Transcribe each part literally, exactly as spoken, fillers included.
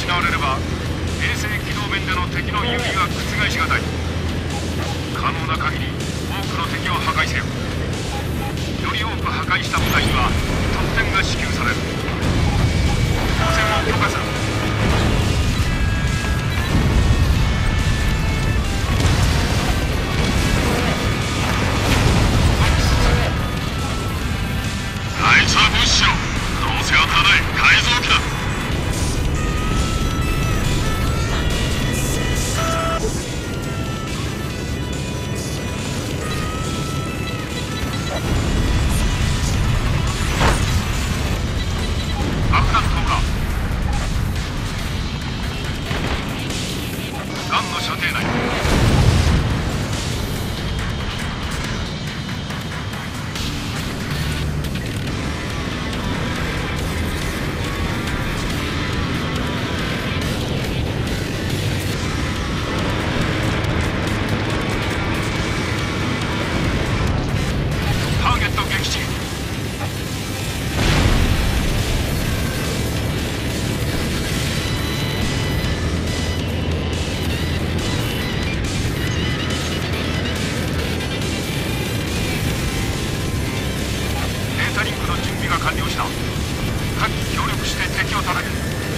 失われれば衛星軌道面での敵の弓が覆しがたい。可能な限り多くの敵を破壊せよ。より多く破壊した部隊には得点が支給される。当選を許可する。あいつは無視しろ。どうせ当たらない改造機だ。爆弾投下。ガンの射程内。ターゲット撃沈。データリンクの準備が完了した。各機協力して敵を叩け。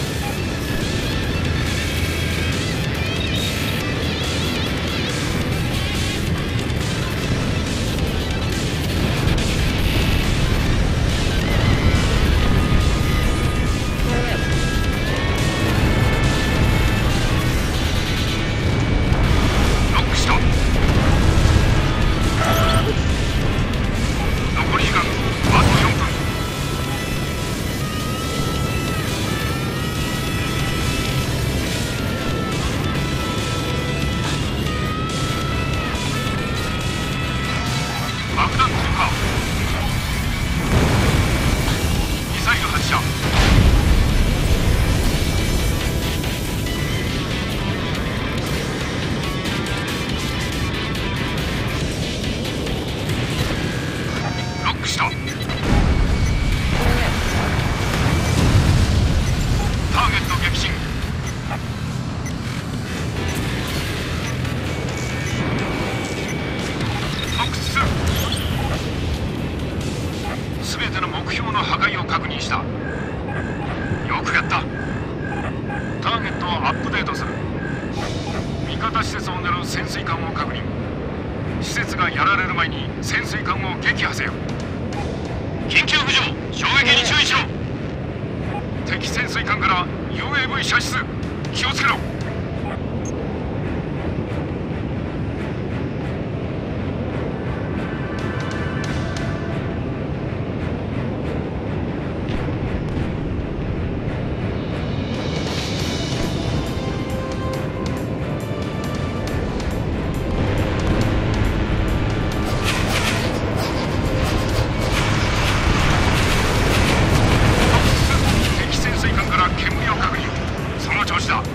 ロックした。残り時間あとよんぷん。爆弾投下。ミサイル発射。ロックした。ターゲット撃沈。フォックスツー。全ての目標の破壊を確認した。よくやった。ターゲットをアップデートする。味方施設を狙う潜水艦を確認。施設がやられる前に潜水艦を撃破せよ。緊急浮上、衝撃に注意しろ。敵潜水艦から ユーエーブイ 射出。気をつけろ。敵潜水艦から煙を確認。その調子だ。ロ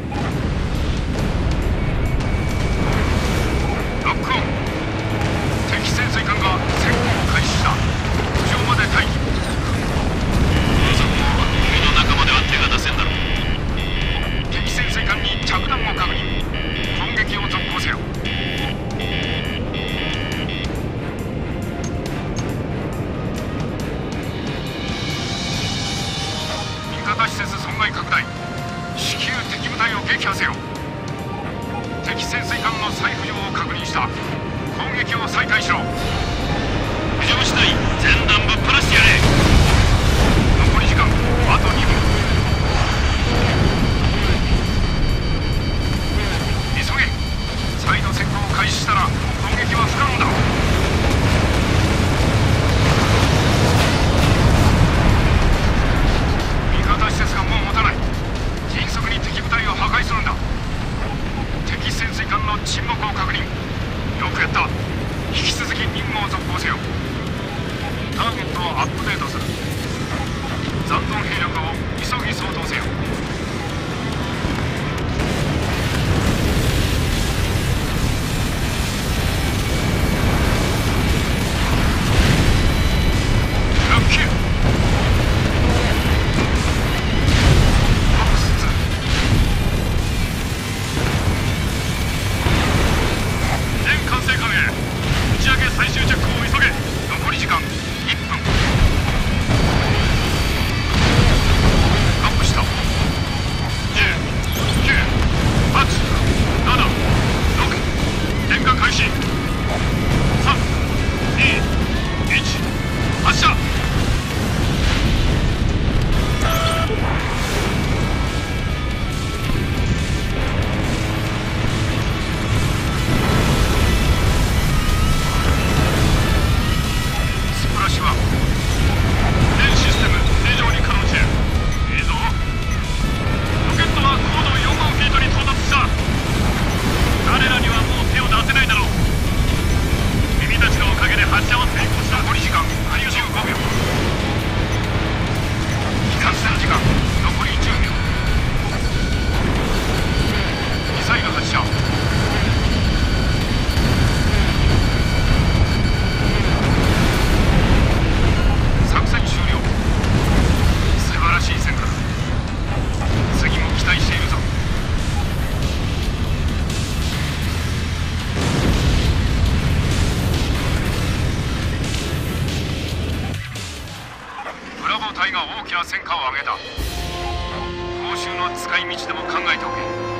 ックオン。敵潜水艦が潜航を開始した。浮上まで待機。まさか海の中までは手が出せんだろう。敵潜水艦に着弾を確認。攻撃を続行せよ。味方施設損害拡大。至急敵部隊を撃破せよ。敵潜水艦の再浮上を確認した。攻撃を再開しろ。浮上次第全弾ぶっ放してやれ。残り時間あとにふん。急げ。再度潜航を開始したら攻撃は不可能だ。味方施設がもう持たない。迅速に敵部隊を破壊するんだ。敵潜水艦の沈黙を確認。よくやった。引き続き任務を続行せよ。ターゲットをアップデートする。残存兵力を急ぎな戦果を上げた。報酬の使い道でも考えておけ。